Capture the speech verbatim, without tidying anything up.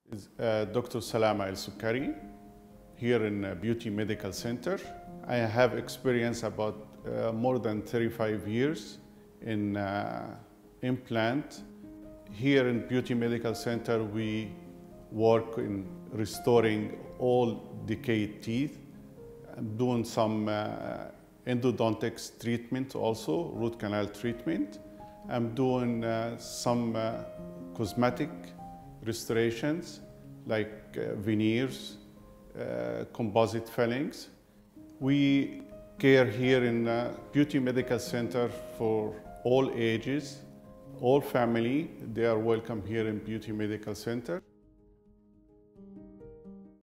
is uh, Doctor Salama Soukkary here in uh, Beauty Medical Center. I have experience about uh, more than thirty-five years in uh, implant. Here in Beauty Medical Center, we work in restoring all decayed teeth. I'm doing some uh, endodontics treatment also, root canal treatment. I'm doing uh, some uh, cosmetic restorations like uh, veneers, uh, composite fillings. We care here in uh, Beauty Medical Center for all ages, all family. They are welcome here in Beauty Medical Center.